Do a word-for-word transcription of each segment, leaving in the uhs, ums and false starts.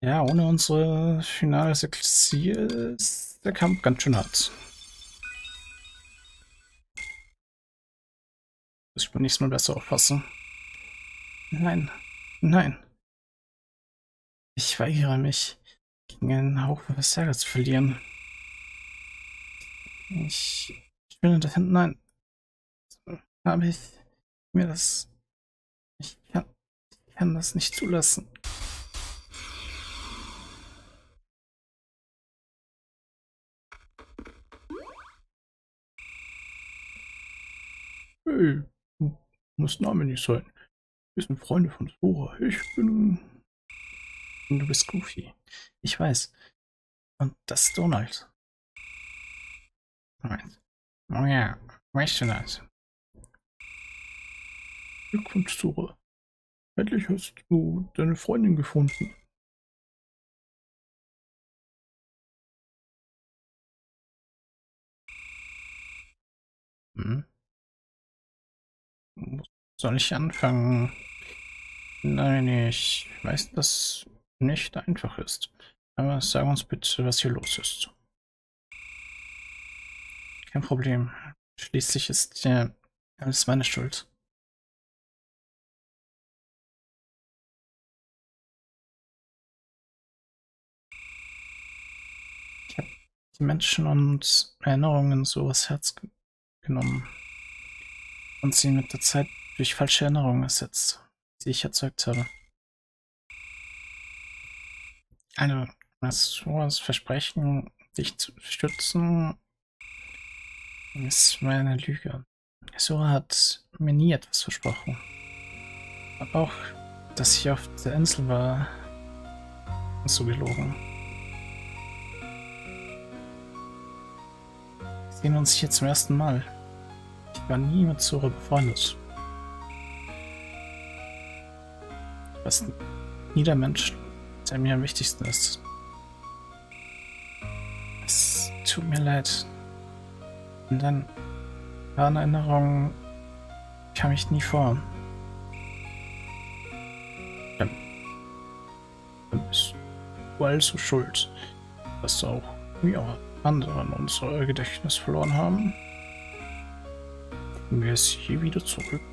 Ja, ohne unsere finales Elixier ist der Kampf ganz schön hart. Muss ich beim nächsten Mal besser aufpassen. Nein, nein. Ich weigere mich, gegen einen Hauch Versager zu verlieren. Ich, ich bin da hinten, nein. Habe ich mir das... Ich kann, ich kann das nicht zulassen. Hey, du musst Name nicht sein. Wir sind Freunde von Sora. Ich bin... Und du bist Goofy. Ich weiß. Und das ist Donald. Moment. Oh ja, weißt du das? Glückwunsch, Sora. Endlich hast du deine Freundin gefunden. Hm? Soll ich anfangen? Nein, ich weiß, dass nicht einfach ist. Aber sag uns bitte, was hier los ist. Kein Problem. Schließlich ist ja alles meine Schuld. Ich habe die Menschen und Erinnerungen so aufs Herz ge genommen und sie mit der Zeit durch falsche Erinnerungen ersetzt, die ich erzeugt habe. Also, das Soras Versprechen, dich zu stützen, ist meine Lüge. Sora hat mir nie etwas versprochen. Aber auch, dass ich auf der Insel war, ist so gelogen. Wir sehen uns hier zum ersten Mal. Ich war nie mit Sora befreundet. Du warst nie der Mensch, der mir am wichtigsten ist. Es tut mir leid. Und dann waren Erinnerungen, kam ich nie vor. Dann, dann bist du also schuld, dass auch wir anderen unser Gedächtnis verloren haben. Kriegen wir es hier wieder zurück?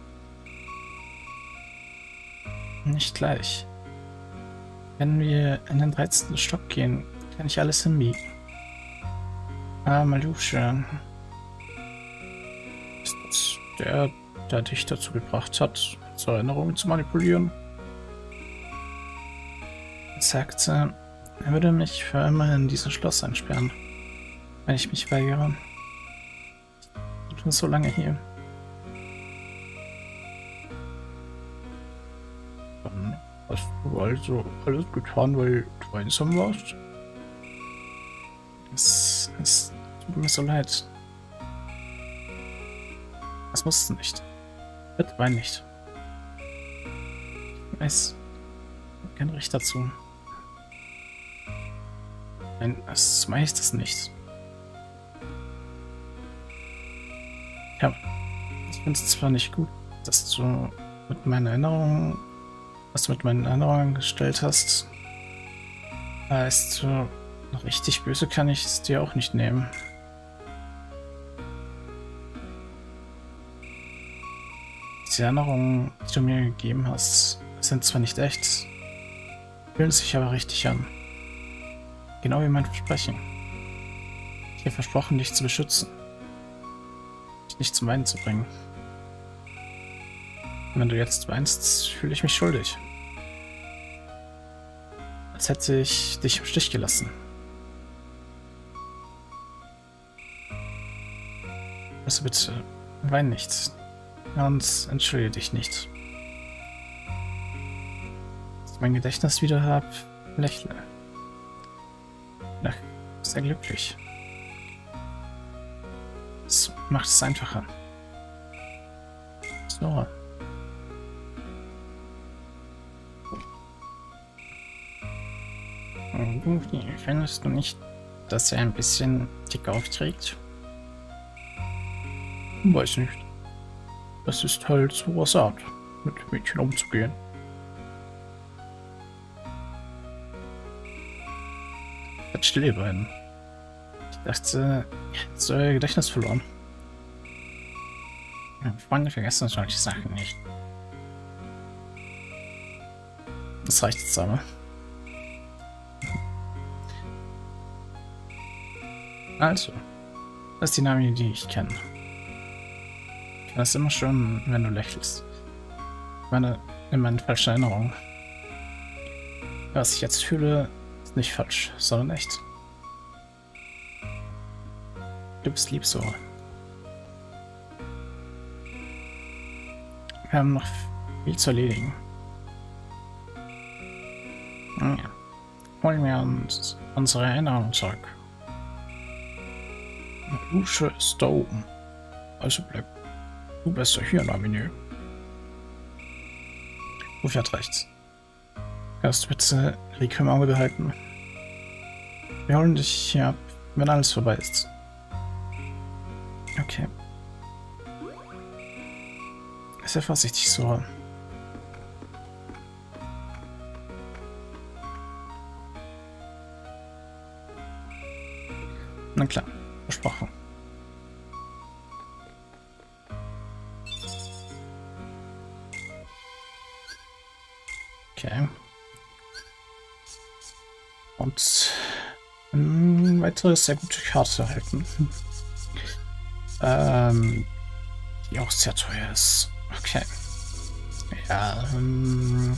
Nicht gleich. Wenn wir in den dreizehnten Stock gehen, kann ich alles hinbiegen. Ah, Malusche. Ist das der, der dich dazu gebracht hat, zur Erinnerung zu manipulieren? Er sagte, er würde mich für immer in dieses Schloss einsperren, wenn ich mich weigere. Ich bin so lange hier. Dann hast du also alles getan, weil du einsam warst? Es, es tut mir so leid. Das musst du nicht. Bitte wein nicht. Ich weiß, ich habe kein Recht dazu. Nein, das meine ich das nicht. Ja, ich finde es zwar nicht gut, dass du mit meinen Erinnerungen, was du mit meinen Erinnerungen angestellt hast, aber ist du richtig böse kann ich es dir auch nicht nehmen. Die Erinnerungen, die du mir gegeben hast, sind zwar nicht echt, fühlen sich aber richtig an. Genau wie mein Versprechen. Ich habe versprochen, dich zu beschützen. Dich nicht zum Weinen zu bringen. Und wenn du jetzt weinst, fühle ich mich schuldig. Als hätte ich dich im Stich gelassen. Also bitte, wein nicht. Und entschuldige dich nicht. Als ich mein Gedächtnis wieder habe, lächle. Na, sehr glücklich. Das macht es einfacher. So. Findest du nicht, dass er ein bisschen dick aufträgt? Weiß nicht. Das ist halt so was Art, mit Mädchen umzugehen. seid still, ihr beiden. Ich dachte, jetzt ist euer Gedächtnis verloren. Freunde vergessen solche Sachen nicht. Das reicht jetzt aber. Also, das ist die Nami, die ich kenne. Ich kann das immer schon, wenn du lächelst. Ich meine, in meinen falschen Erinnerungen. Was ich jetzt fühle, ist nicht falsch, sondern echt. Du bist lieb so. Wir haben noch viel zu erledigen. Ja. Holen wir uns unsere Erinnerungen zurück. Dusche ist da oben. Also bleib du besser hier in der Menü. Rufi hat recht. Kannst du bitte Rico im Auge behalten? Wir holen dich hier ab, wenn alles vorbei ist. Okay. Sei vorsichtig so. Na klar, versprochen. Okay. Und eine weitere sehr gute Karte erhalten. ähm, die auch sehr teuer ist. Okay. Ja, ähm...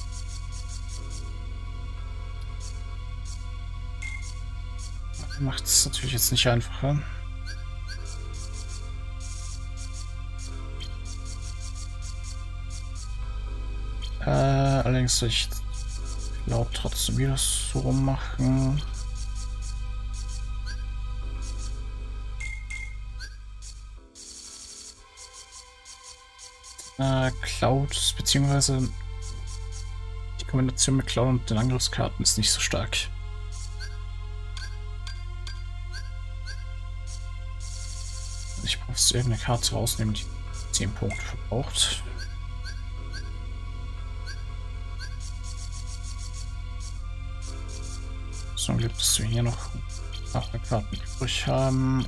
macht es natürlich jetzt nicht einfacher. Äh, allerdings soll ich glaube trotzdem wieder so machen. Äh, Cloud, beziehungsweise die Kombination mit Cloud und den Angriffskarten ist nicht so stark. Ich brauche jetzt irgendeine Karte rausnehmen, die zehn Punkte verbraucht. So, Glück, dass wir hier noch acht Karten übrig haben.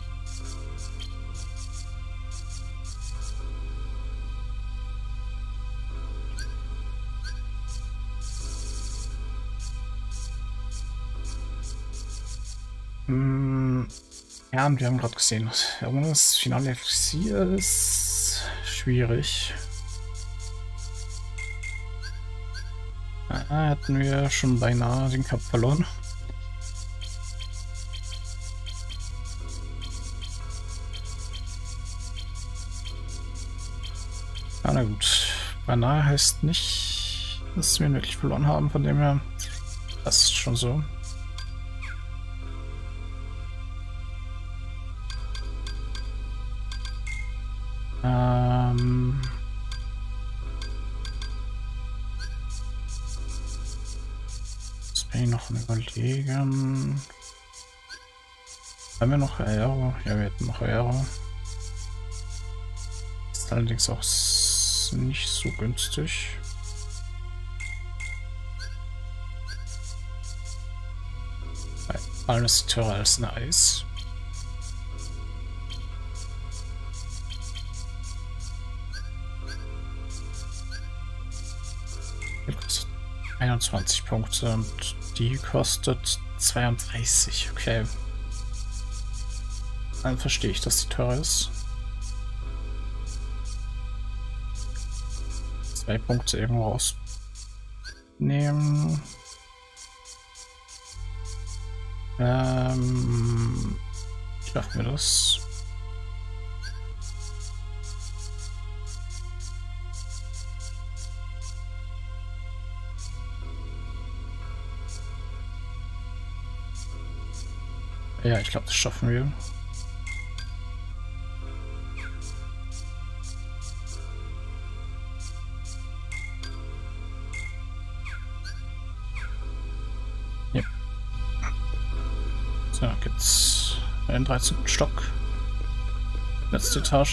Hm, ja, und wir haben gerade gesehen, das finale Elixier ist schwierig. Da hätten wir schon beinahe den Cup verloren. Ah, na gut. Beinahe heißt nicht, dass wir ihn wirklich verloren haben, von dem her. Das ist schon so. Ähm. Jetzt bin ich noch am Überlegen. Haben wir noch Aero? Ja, wir hätten noch Aero. Ist allerdings auch nicht so günstig. Weil alles teurer als ein Eis. Die kostet einundzwanzig Punkte und die kostet zweiunddreißig. Okay. Dann verstehe ich, dass die teurer ist. Zwei Punkte irgendwo rausnehmen. Ähm, schaffen wir das? Ja, ich glaube, das schaffen wir. Ja. So, gibt's einen dreizehnten Stock. Letzte Etage.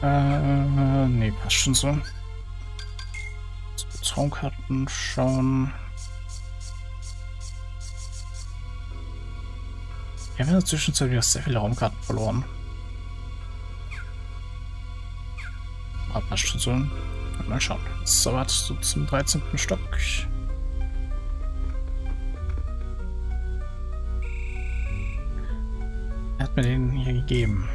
Äh, nee, passt schon so. Traumkarten schauen. Wir haben in der Zwischenzeit wieder sehr viele Raumkarten verloren. Aber passt schon so. Mal schauen. So, wartest du zum dreizehnten Stock. Er hat mir den hier gegeben.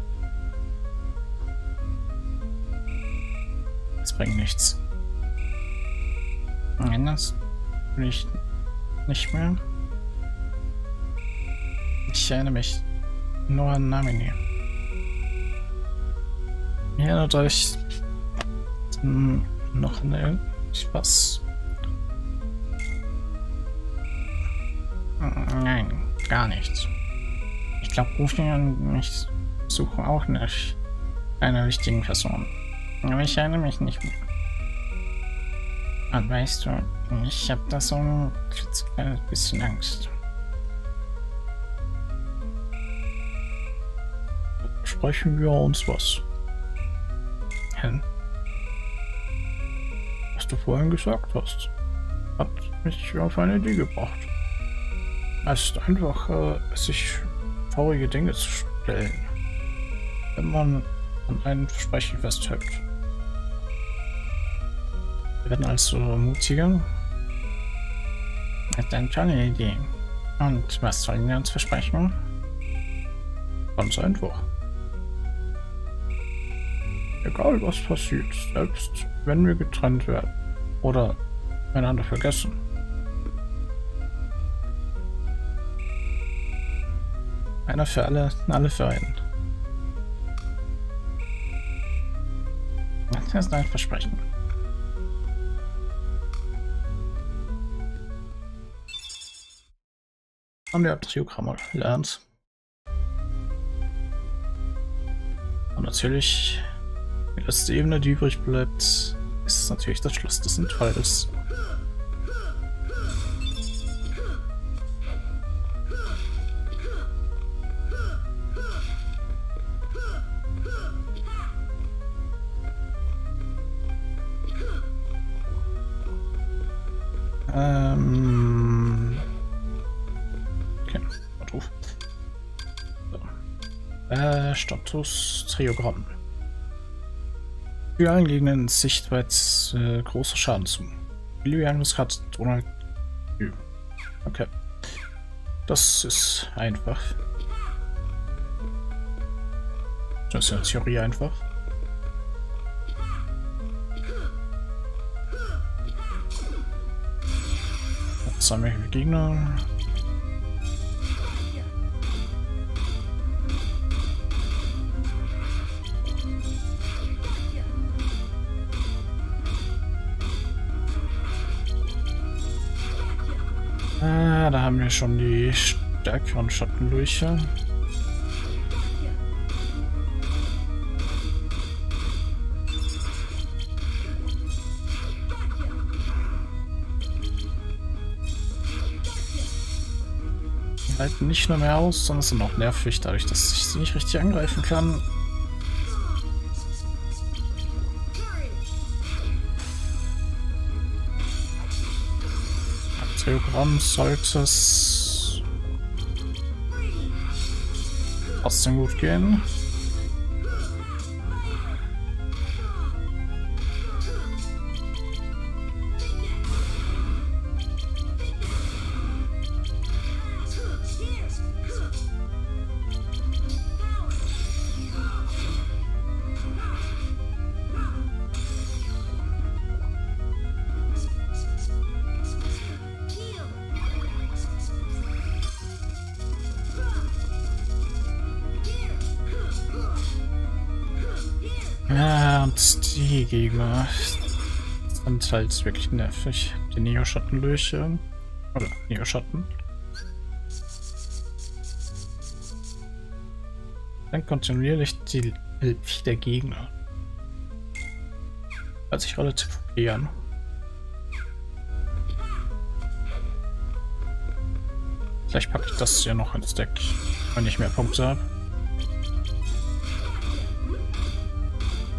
Das bringt nichts. Nein, das will ich nicht mehr. Ich erinnere mich nur an Namini. Mir erinnert euch hm, noch eine was? Nein, gar nichts. Ich glaube, Rufi und ich suchen auch nicht eine wichtigen Person. Aber ich erinnere mich nicht mehr. Und weißt du, ich habe da so ein kleines bisschen Angst. Sprechen wir uns was. Hm? Was du vorhin gesagt hast, hat mich auf eine Idee gebracht. Es ist einfach, äh, sich traurige Dinge zu stellen, wenn man an einem Versprechen festhält. Wir werden also mutiger. Das ist eine tolle Idee. Und was sollen wir uns versprechen? Ganz einfach. Egal was passiert, selbst wenn wir getrennt werden oder einander vergessen. Einer für alle, alle für einen. Das ist ein Versprechen. Haben wir Triogramme gelernt. Und natürlich, die letzte Ebene, die übrig bleibt, ist natürlich das Schloss des Entfalls. Ähm. Okay, warte auf. So. Äh, Status Triogramm. Für allen Gegnern sichtweit äh, großer Schaden zu. Ilianus hat Donald. Okay. Das ist einfach. Das ist ja Theorie einfach. Jetzt haben wir hier Gegner. Ah, da haben wir schon die stärkeren Schattenlöcher. Die halten nicht nur mehr aus, sondern sind auch nervig, dadurch, dass ich sie nicht richtig angreifen kann. Triogramm sollte es trotzdem gut gehen. Ja, und die Gegner sind halt wirklich nervig. Die Neo-Schattenlöcher. Oder Neo-Schatten. Dann kontinuierlich die Elfie der Gegner. Hört sich relativ okay an. Vielleicht packe ich das hier noch ins Deck, wenn ich mehr Punkte habe.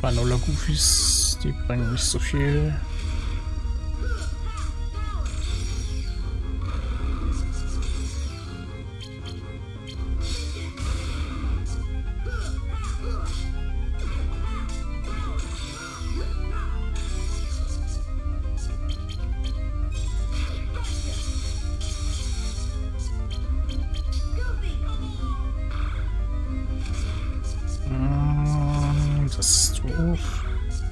Zwei Nuller Goofies, die bringen nicht so viel. Das ist doof.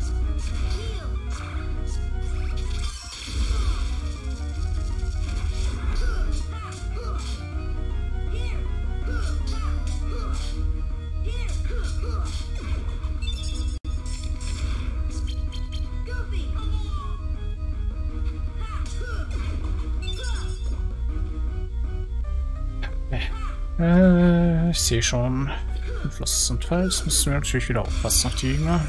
Äh, ich sehe schon. Im Fluss und Fels müssen wir natürlich wieder aufpassen auf die Gegner.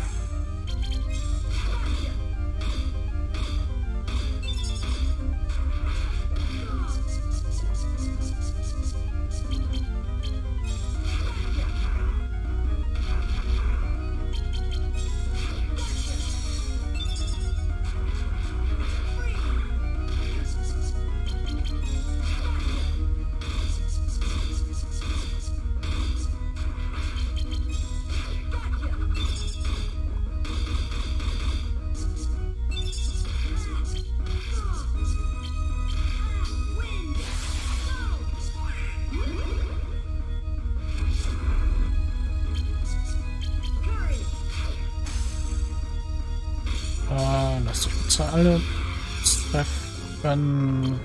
Lasst euch bitte alle treffen.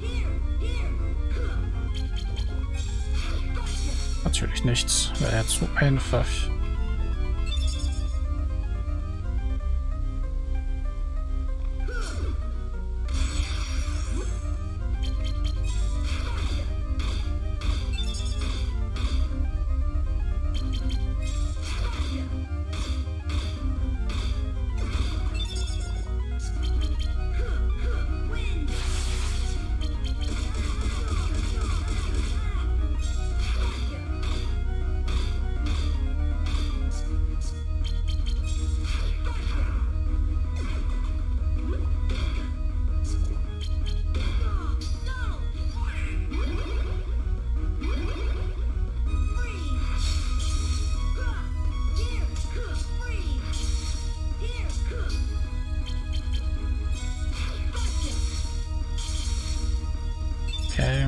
Natürlich nicht, wäre ja zu einfach. Okay.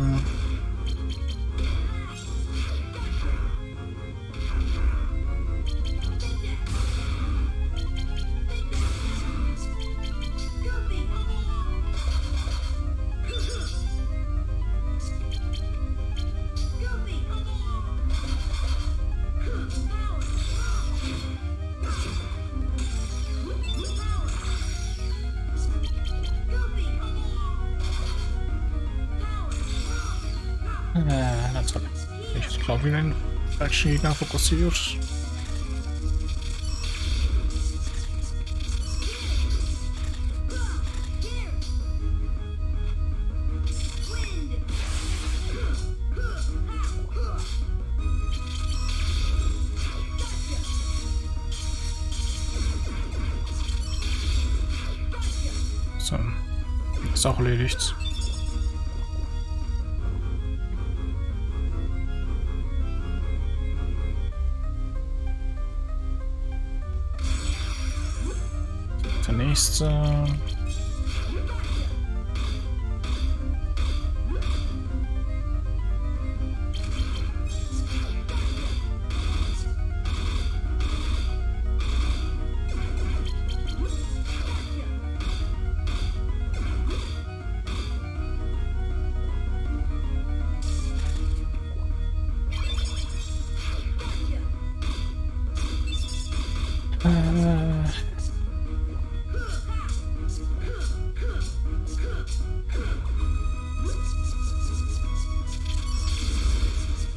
Äh, na toll. Ich glaube, wieder den falschen Gegner fokussiert. So, ist auch erledigt. Der nächste. Äh.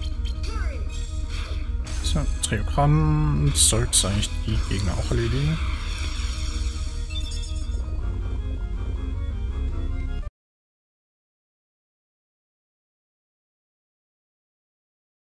So, Triogramm sollte eigentlich die Gegner auch erledigen.